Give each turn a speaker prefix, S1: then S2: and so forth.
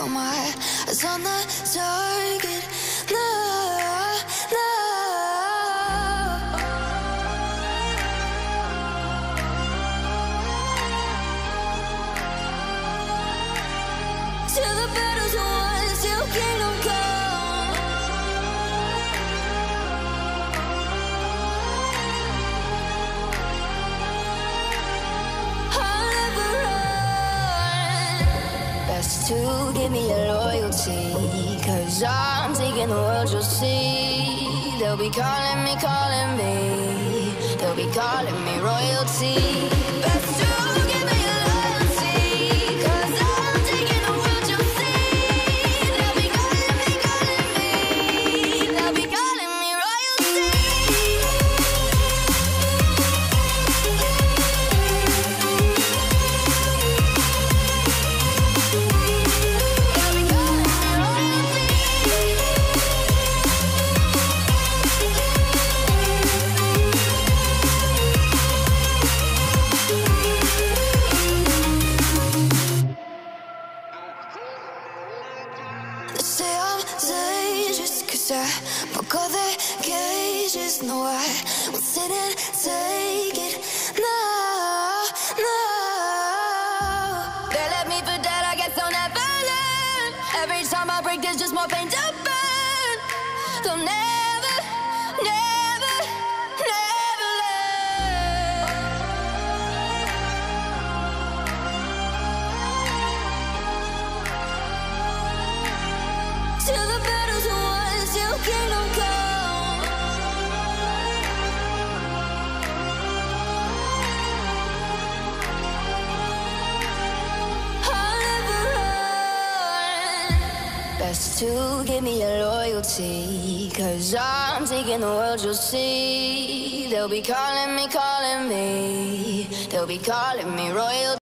S1: my eyes on the target. No, no. Till the battle's won, till kingdom come. I'll never run. Best to give me your loyalty, 'cause I'm taking the world, you'll see. They'll be calling me, calling me. They'll be calling me royalty. Best to give me your loyalty, 'cause I'm taking the world, you'll see. They'll be calling me, calling me. They'll be calling me royalty. They say I'm dangerous 'cause I broke all their cages. No, I won't sit and take it. No, no. They left me for dead, I guess I'll never learn. Every time I break, there's just more pain to burn. They'll never, never, never learn. Till the battle's won, till kingdom come. I'll never run. Best to give me your loyalty, 'cause I'm taking the world, you'll see. They'll be calling me, calling me. They'll be calling me royalty.